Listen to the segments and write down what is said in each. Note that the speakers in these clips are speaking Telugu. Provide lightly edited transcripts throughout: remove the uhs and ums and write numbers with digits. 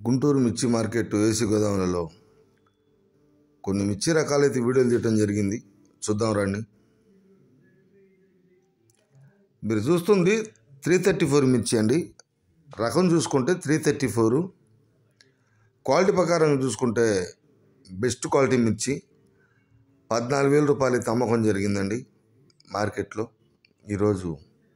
గుంటూరు మిర్చి మార్కెట్ ఏసీ గోదాములలో కొన్ని మిర్చి రకాలైతే వీడియోలు తీయటం జరిగింది. చూద్దాం రండి. మీరు చూస్తుంది 334 మిర్చి అండి. రకం చూసుకుంటే 334, క్వాలిటీ ప్రకారం చూసుకుంటే బెస్ట్ క్వాలిటీ మిర్చి 14,000 రూపాయలు అయితే అమ్మకం జరిగిందండి మార్కెట్లో ఈరోజు.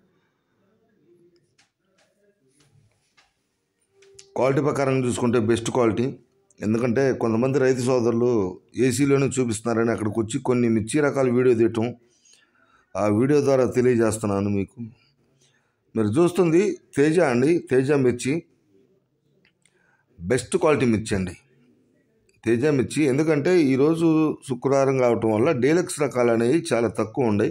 క్వాలిటీ ప్రకారం చూసుకుంటే బెస్ట్ క్వాలిటీ. ఎందుకంటే కొంతమంది రైతు సోదరులు ఏసీలోనే చూపిస్తున్నారని అక్కడికి వచ్చి కొన్ని మిర్చి రకాల వీడియో తీయటం, ఆ వీడియో ద్వారా తెలియజేస్తున్నాను మీకు. మీరు చూస్తుంది తేజ అండి. తేజ మిర్చి బెస్ట్ క్వాలిటీ మిర్చి అండి. తేజ మిర్చి ఎందుకంటే ఈరోజు శుక్రవారం కావటం వల్ల డీలక్స్ రకాలు అనేవి చాలా తక్కువ ఉన్నాయి.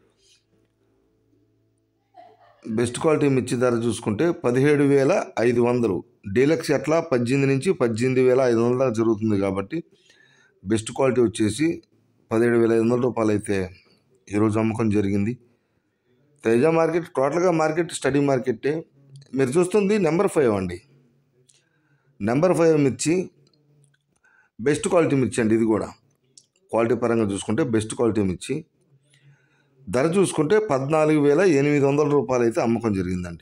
బెస్ట్ క్వాలిటీ మిర్చి ధర చూసుకుంటే 17,500. డీలక్స్ ఎట్లా 18 నుంచి 18,500 దాకా జరుగుతుంది కాబట్టి బెస్ట్ క్వాలిటీ వచ్చేసి 17,500 రూపాయలు అయితే ఈరోజు అమ్మకం జరిగింది. తేజ మార్కెట్ టోటల్గా మార్కెట్ స్టడీ మార్కెట్టే. మీరు చూస్తుంది నెంబర్ 5 అండి. నెంబర్ 5 మిర్చి బెస్ట్ క్వాలిటీ మిర్చి అండి. ఇది కూడా క్వాలిటీ పరంగా చూసుకుంటే బెస్ట్ క్వాలిటీ మిర్చి. ధర చూసుకుంటే 14,800 రూపాయలు అయితే అమ్మకం జరిగిందండి.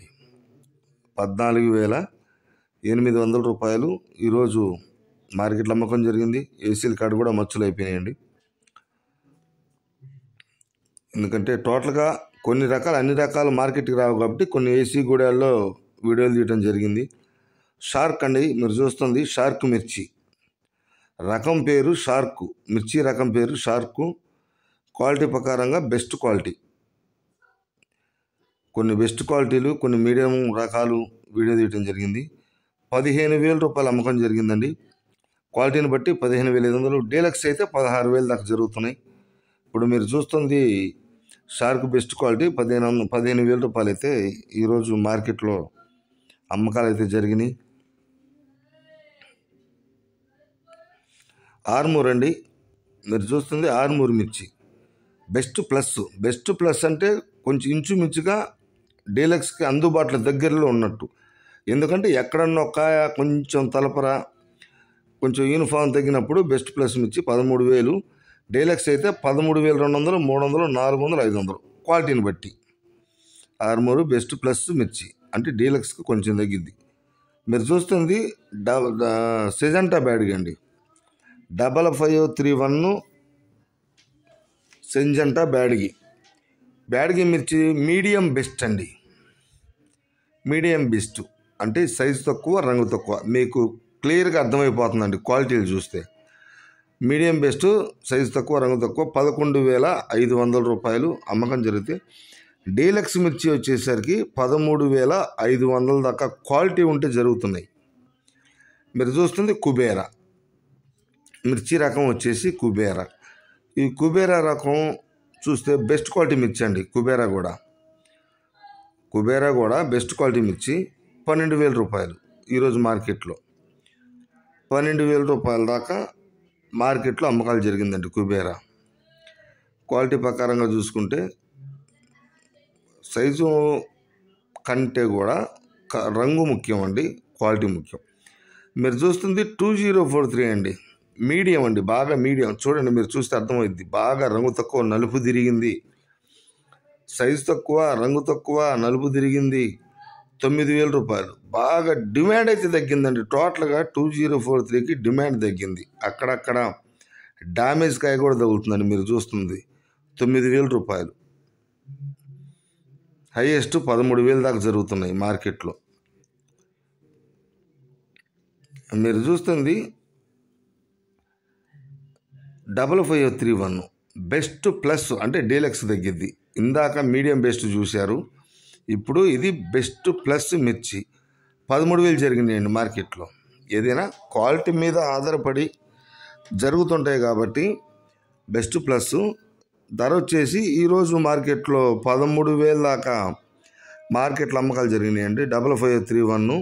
14,800 రూపాయలు ఈరోజు మార్కెట్లో అమ్మకం జరిగింది. ఏసీల కాడ కూడా మచ్చులు అయిపోయినాయండి. ఎందుకంటే టోటల్గా కొన్ని రకాలు అన్ని రకాల మార్కెట్కి రావు కాబట్టి కొన్ని ఏసీ గూడాల్లో వీడియోలు తీయడం జరిగింది. షార్క్ అండి. మీరు చూస్తుంది షార్క్ మిర్చి. రకం పేరు షార్క్ మిర్చి, రకం పేరు షార్కు. క్వాలిటీ ప్రకారంగా బెస్ట్ క్వాలిటీ. కొన్ని బెస్ట్ క్వాలిటీలు, కొన్ని మీడియం రకాలు వీడియో తీయటం జరిగింది. 15,000 రూపాయలు అమ్మకం జరిగిందండి. క్వాలిటీని బట్టి 15,500. డీలక్స్ అయితే 16,000 దాకా జరుగుతున్నాయి. ఇప్పుడు మీరు చూస్తుంది షార్క్ బెస్ట్ క్వాలిటీ 15,000 రూపాయలు అయితే ఈరోజు మార్కెట్లో అమ్మకాలు అయితే జరిగినాయి. ఆర్మూర్ అండి. మీరు చూస్తుంది ఆర్మూర్ మిర్చి బెస్ట్ ప్లస్. బెస్ట్ ప్లస్ అంటే కొంచెం ఇంచుమించుగా డీలక్స్కి అందుబాటులో దగ్గరలో ఉన్నట్టు. ఎందుకంటే ఎక్కడన్నా ఒక కొంచెం తలపర కొంచెం యూనిఫామ్ తగ్గినప్పుడు బెస్ట్ ప్లస్ మిర్చి 13,000. డీలక్స్ అయితే 13,200, 300, 400, 500 క్వాలిటీని బట్టి. ఆర్మూరు బెస్ట్ ప్లస్ మిర్చి అంటే డీలక్స్కి కొంచెం తగ్గిద్ది. మీరు చూస్తుంది సెజంటా బ్యాడ్గి అండి. 5531 సెంజంటా బ్యాడ్గి. బ్యాడ్గి మిర్చి మీడియం బెస్ట్ అండి. మీడియం బెస్ట్ అంటే సైజు తక్కువ, రంగు తక్కువ. మీకు క్లియర్గా అర్థమైపోతుందండి క్వాలిటీలు చూస్తే. మీడియం బెస్ట్, సైజు తక్కువ, రంగు తక్కువ 11,500 రూపాయలు అమ్మకం జరిగితే, డీలక్స్ మిర్చి వచ్చేసరికి 13,500 దాకా క్వాలిటీ ఉంటే జరుగుతున్నాయి. మీరు చూస్తుంది కుబేరా మిర్చి రకం వచ్చేసి కుబేరా. ఈ కుబేరా రకం చూస్తే బెస్ట్ క్వాలిటీ మిర్చి అండి. కుబేరా కూడా బెస్ట్ క్వాలిటీ మిర్చి 12,000 రూపాయలు ఈరోజు మార్కెట్లో. 12,000 రూపాయల దాకా మార్కెట్లో అమ్మకాలు జరిగిందండి కుబేరా. క్వాలిటీ ప్రకారంగా చూసుకుంటే సైజు కంటే కూడా రంగు ముఖ్యం అండి, క్వాలిటీ ముఖ్యం. మీరు చూస్తుంది 2043 అండి. మీడియం అండి, బాగా మీడియం. చూడండి, మీరు చూస్తే అర్థమైంది. బాగా రంగు తక్కువ, నలుపు తిరిగింది. సైజు తక్కువ, రంగు తక్కువ, నలుపు తిరిగింది. 9,000 రూపాయలు. బాగా డిమాండ్ అయితే తగ్గిందండి. టోటల్గా 2043కి డిమాండ్ తగ్గింది. అక్కడక్కడ డ్యామేజ్ కాయ కూడా తగులుతుందండి. మీరు చూస్తుంది 9,000 రూపాయలు. హైయెస్ట్ 13,000 దాకా జరుగుతున్నాయి మార్కెట్లో. మీరు చూస్తుంది 5531 బెస్ట్ ప్లస్ అంటే డీలక్స్ తగ్గిద్ది. ఇందాక మీడియం బెస్ట్ చూశారు, ఇప్పుడు ఇది బెస్ట్ ప్లస్ మిర్చి 13,000 జరిగినాయండి మార్కెట్లో. ఏదైనా క్వాలిటీ మీద ఆధారపడి జరుగుతుంటాయి కాబట్టి బెస్ట్ ప్లస్ ధర వచ్చేసి ఈరోజు మార్కెట్లో 13,000 దాకా మార్కెట్లో అమ్మకాలు జరిగినాయండి. 5531.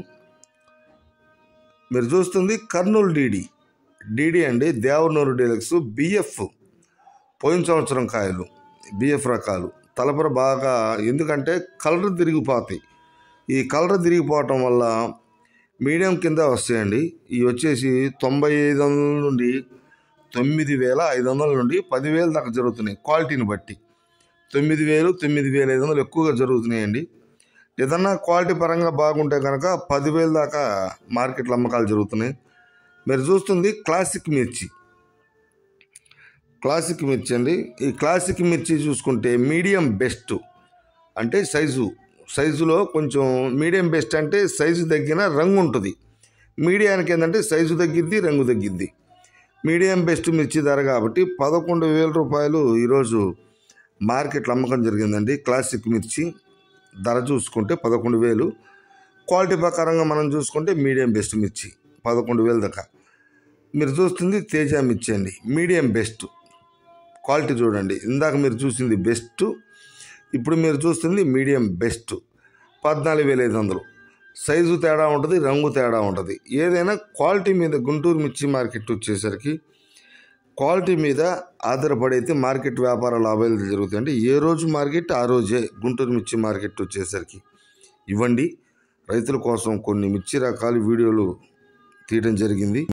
మీరు చూస్తుంది కర్నూలు డీడీ అండి. దేవనూరు డీలక్స్ బిఎఫ్ పోయిన సంవత్సరం కాయలు, బిఎఫ్ రకాలు. తలపర బాగా, ఎందుకంటే కలర్ తిరిగిపోతాయి. ఈ కలర్ తిరిగిపోవటం వల్ల మీడియం కింద వస్తాయండి. ఇవి వచ్చేసి 9500 నుండి 9500 నుండి 10,000 దాకా జరుగుతున్నాయి. క్వాలిటీని బట్టి 9,000 9,500 ఎక్కువగా జరుగుతున్నాయండి. ఏదన్నా క్వాలిటీ పరంగా బాగుంటే కనుక 10,000 దాకా మార్కెట్లో అమ్మకాలు జరుగుతున్నాయి. మీరు చూస్తుంది క్లాసిక్ మిర్చి. క్లాసిక్ మిర్చి అండి. ఈ క్లాసిక్ మిర్చి చూసుకుంటే మీడియం బెస్ట్ అంటే సైజులో కొంచెం మీడియం బెస్ట్ అంటే సైజు తగ్గిన రంగు ఉంటుంది. మీడియానికి ఏంటంటే సైజు తగ్గిద్ది, రంగు తగ్గిద్ది. మీడియం బెస్ట్ మిర్చి ధర కాబట్టి 11,000 రూపాయలు ఈరోజు మార్కెట్లో అమ్మకం జరిగిందండి. క్లాసిక్ మిర్చి ధర చూసుకుంటే 11,000. క్వాలిటీ ప్రకారంగా మనం చూసుకుంటే మీడియం బెస్ట్ మిర్చి 11,000 దాకా. మీరు చూస్తుంది తేజ మిర్చి అండి. మీడియం బెస్ట్ క్వాలిటీ చూడండి. ఇందాక మీరు చూసింది బెస్ట్, ఇప్పుడు మీరు చూస్తుంది మీడియం బెస్ట్ 14,500. సైజు తేడా ఉంటుంది, రంగు తేడా ఉంటుంది. ఏదైనా క్వాలిటీ మీద గుంటూరు మిర్చి మార్కెట్ వచ్చేసరికి క్వాలిటీ మీద ఆధారపడి అయితే మార్కెట్ వ్యాపార లాభాలు జరుగుతాయండి. ఏ రోజు మార్కెట్ ఆ రోజే గుంటూరు మిర్చి మార్కెట్ వచ్చేసరికి. ఇవ్వండి రైతుల కోసం కొన్ని మిర్చి రకాలు వీడియోలు తీయడం జరిగింది.